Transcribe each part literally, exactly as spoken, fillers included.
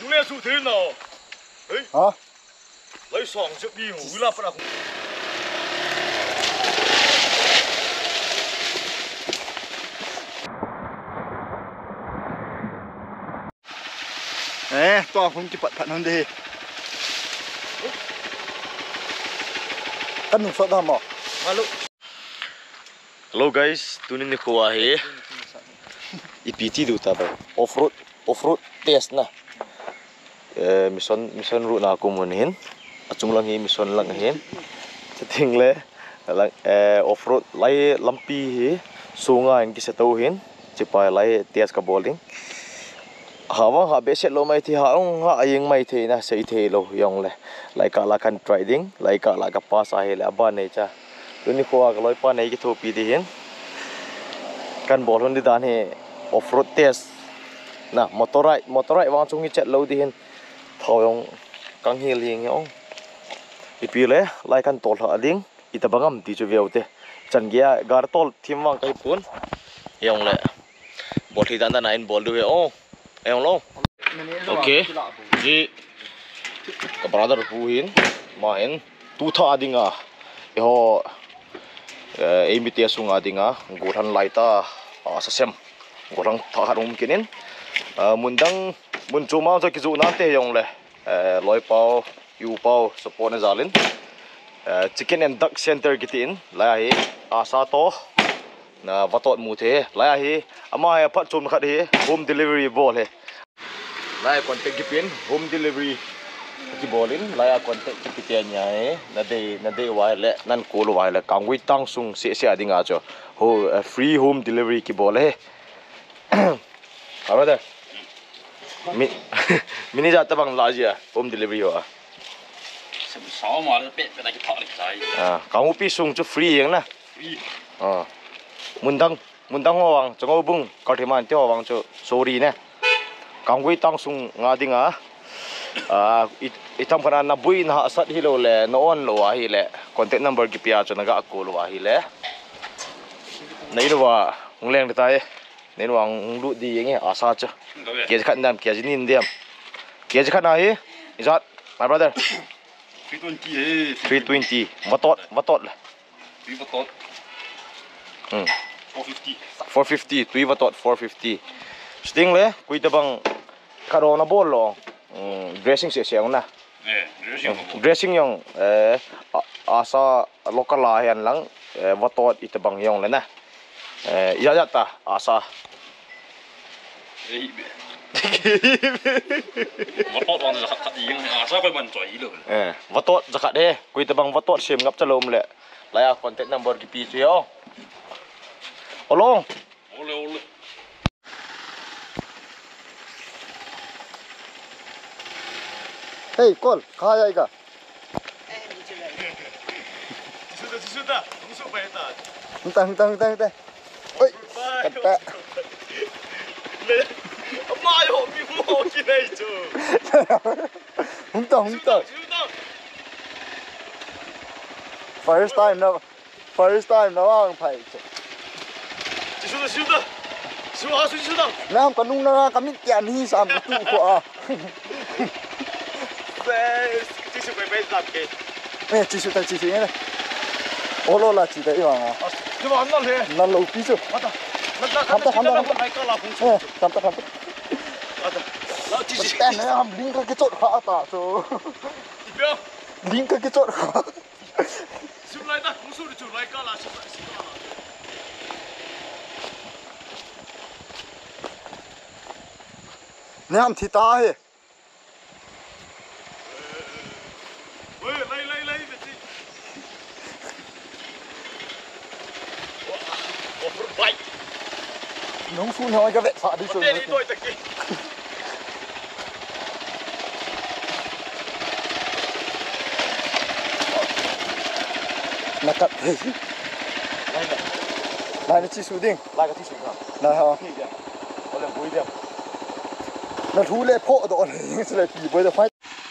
红脸树天喏，哎， 啊， 来双只比红啦不啦。 哎，多红几百พันนั่นดิกันหนุ่มสดทำหรอ Halo. Halo guys, tunin ni kuah he. I P T tu tak off road, off road test nah. Eh, mission mission route na aku munin. Acung lang he mission lang he. Setting le, lang eh off road lai lampi he. Sungai yang kita tahu hen. Cepai lai test ka bowling. Hawang ha beset lo mai thi haung ha ayeng mai thi na sei thi lo yong le. Lai ka la kan riding, lai ka la ka pas ahe le aban nei cha. Tunin kuah ka loi pa nei ki thu pi di hen. Kan bol hon di dan he off road test nah motorai motorai wang chung chat lo di hin thau yong kang hil hing yong ipile lai kan tol ha ding itabangam ti chu veute chan gia gar tol thim wang kai pun yong le bol hi dan dan nain bol du he o yong lo okay ji ka brother pu hin ma hin tu tha dinga yo eh imi te sunga dinga goran laita sa sem gorang thahat um kinin mundang mun chuma cho ki zu na te yong le loi pau yu pau support na zalin chicken and duck center gitin la hi asa to na vatot mu the la hi ama ya phat chum khat hi home delivery bol he la contact gipin home delivery ki bolin la ya contact kitia nya he na de na de wa le nan ko lo wa le kangwi tang sung se se adinga cho ho free home delivery ki bol he apa dah? Min, mini jatuh bang lagi ya, home delivery ya. Sama ada pet pet lagi tak lagi saya. Ah, kamu pisung tu free yang na? Free. Ah, mundang, mundang orang, jangan hubung, kalau teman tu orang tu sorry ne. Kamu itu langsung ngadi ngah. Ah, itam kena nabui nah asat hilo le, noon lo ahi le, kontak number gipia tu naga aku lo ahi le. Nah ini wah, nguleng kita eh. Nên hoàng lụt đi nghe ở xa chưa kia khăn đam kia nhìn đam kia khăn này is that my brother three twenty three twenty what tot what tot three tot hmm four fifty four fifty three what tot four fifty sting le kui ta bang karo na bol lo dressing se siang na eh dressing dressing yang eh asa local la yan lang what tot ita bang yang le na eh ya ya ta asa Vatot orang zakat yang asal kau mencari lo. Eh, vatot zakat deh. Kui tebang vatot sim ngap calom le. Laya kontak number ki pi tu yo. Olong. Oleh oleh. Hey, call, kaya ika. Sudah sudah, masuk bayar tak? Hentang, hentang, hentang, hentang. Oi, kata. Mayo, mi mau kena itu. Hentang, hentang. First time na, first time na wang pai. Sudah sudah, sudah sudah sudah. Nam kanung na kami tian hi sam tu ko ah. Bes, kita cuba bes tak ke? Eh, cisu tak cisu ni. Olo la ci da iwang ah. Cuba ambil he. Nan lo pisu. Mata. Mata. Kamta, kamta, kamta. Mereka langsung. Eh, kamta, kamta. Mata. Lalu cici. Ten na ham ling ka kicot ha ta so. Ibu. Ling ka kicot ha. Sebelah dah, musuh tu mereka lah sebelah sebelah. Ni ham thita he. Wei, lai lai lai mesti. Wah, overbite. Nong sun hoi ka vet sa di so. Ini tu itu ke. Nakat he. Lai lai. Lai ni cisu ding. Lai ke tisu kan? Lai ha. Ni dia. Oleh bui dia. Na thu le pho do ni se le pi boi da fai.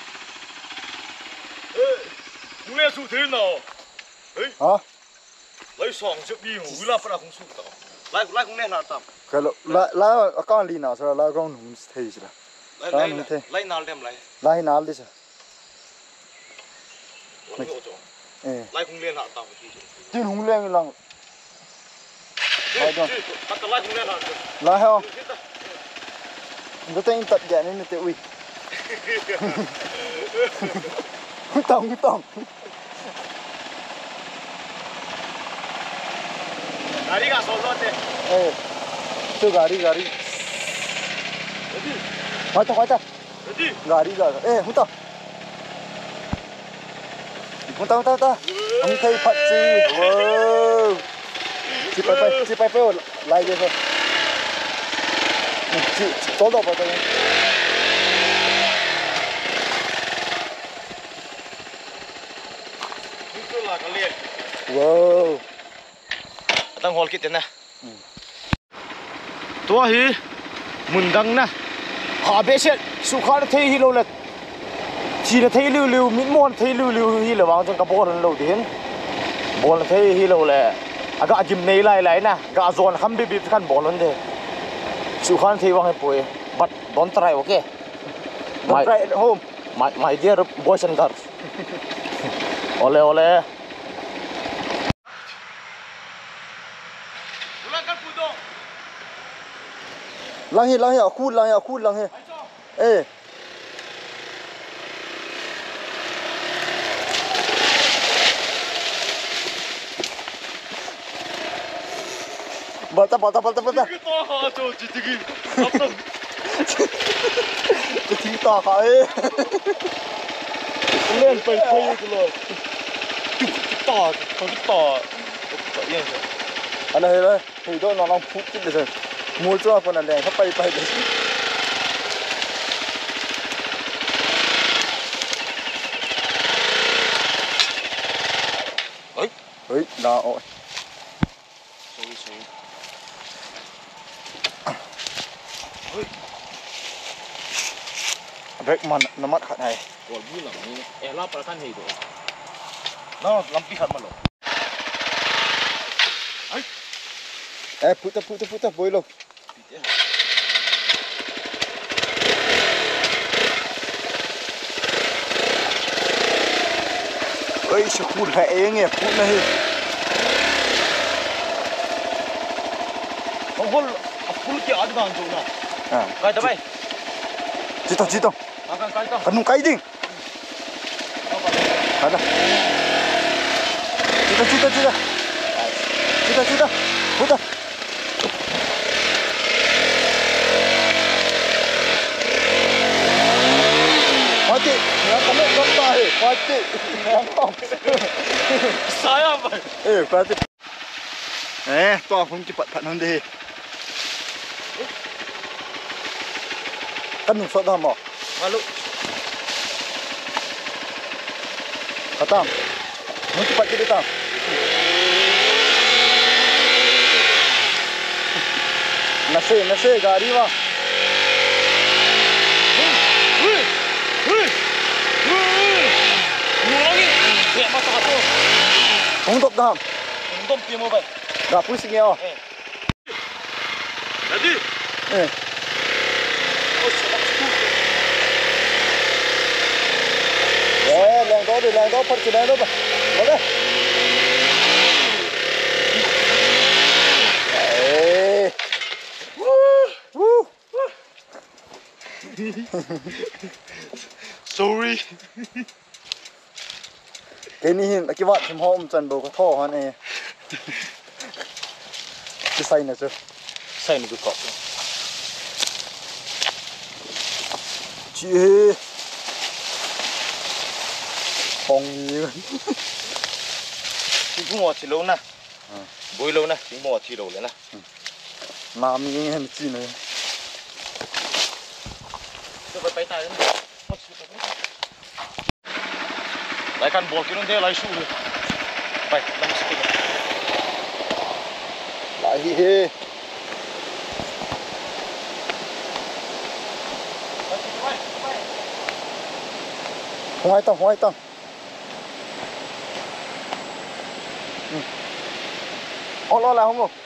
Eh, mulai su thiên nào? Eh, Ha? lấy sòng chụp đi ngủ là phải là không su tao. Lai lai không nên là tao. Kalau la la akan lina so la kong nung stage la. Lai nu the. Lai nal dem lai. Lai nal đi sao? Eh. Lai khung len ha ta ki. Tin hung lên lòng. Lai đó. Bắt lai khung len ha. Lai hả? Nó tên tật dạy nên tự uy. Tông tông. Gari ga solo te. Eh. Tu gari gari. Ready? Hoài ta hoài ta. Ready? Gari gari. Eh, hung ta. Hung ta hung ta ta. Ông thấy phát chi. Wow. Chị phải phải chị phải phải lại đi thôi. Chị chỗ đâu vào đây. Itu lah kalian. Wow. Tang hol kit na. Tua hi mundang na. Ha be se sukhar thei hi lo la. Chi na thei liu liu min mon thei liu liu hi la wang jang ka bol lo din. Bol thei hi lo la. Aga jim nei lai lai na. Ga zon kham bi bi khan bol on de. Sukhar thei wang hai poi. But don't try, okay? Don't try at home. My my dear boys and girls. Ole ole. Lang hi lang hi khu lang hi khu lang hi. Eh. Balta balta balta balta. Kita ha cho jitigi. Apam. Chỉ tao hả ê. Lên phải thấy cái lo. To, không to. To yên rồi. Anh này đây, thì đó nó đang phút chứ bây giờ. Mua cho con này đèn nó bay bay đấy. Ơi, ơi, đó ôi. sorry sorry. Break man nó mất khả này. Wal bu lang ni. Eh la para kan hido. No, lampi khan malo. Ai. Eh, puta puta puta boy lo. Ơi, sao phun hệ nghe, phun này. Không hol, full ki ad gan na. À, Kai ta bai. chỉ tao chỉ tao. À kan kai ta. Kan nung kai ding. Ada. Cita cita cita. Cita cita. Puta. Mati, yang kamu kata he, mati, yang kamu. Saya bai. Eh, mati. Eh, toh aku cepat pak nanti. Kan nung soda mo. Malu. Khatam. Mau cepat kita tam. Nasi, nasi, gari mah. Ngulangi. Ya masa satu. Untuk tam. Untung dia mau bai. Dah pusing ya. Eh. Jadi. Eh. Oh, sebab itu. Eh, lang đó đi, lang đó, phát cái lang đó bà. Vào đây. Ê. Woo. Sorry. Cái này là cái vạt thêm hôm chân bầu có thò hơn này. Cái xay này chứ. Saya ni kau. Chị. Phong gì. Chính mua chỉ lâu na. Bôi lâu na, chính mua chỉ lâu lên na. Làm gì hết chị này. Tôi phải bay tay lên. Lại căn buộc cái nó thế lại su rồi. Bay, làm sao vậy? Lại hi hi. Không ai tao, không ai tao. Ô lo là không không?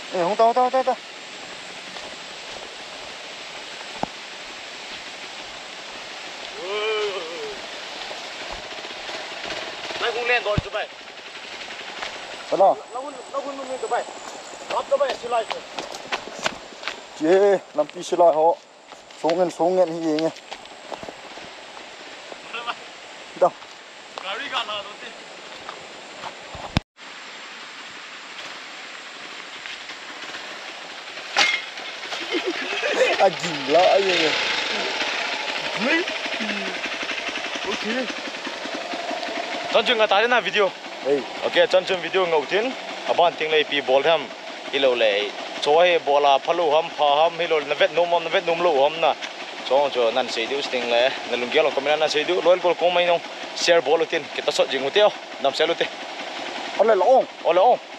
Ê, không tao tao tao tao. Lại cũng lên rồi tụi bay. Bắt nào. Nó cũng nó cũng lên tụi bay. Lắp tụi bay xin lại. Chế, làm pi lại họ. Xuống ngân xuống ngân gì nghe. Đâu? Gari gana rồi tí. À dìm lại vậy. Ok. Chọn chừng ngã tay na video. Ê, Ok, chọn chừng video ngầu tin. Aban tiếng lệ pi ball tham. Ilo lệ. Cho hay bola phalu ham pha ham hilo na vet nom na vet nom lo ham na. Cho cho nan sei diu sting le. Na lung gelo comment na sei diu loyal gol ko mai nong. Share ball tin. Kita shot jing uteo. Nam selo te. ăn lại lỏng. Ole on.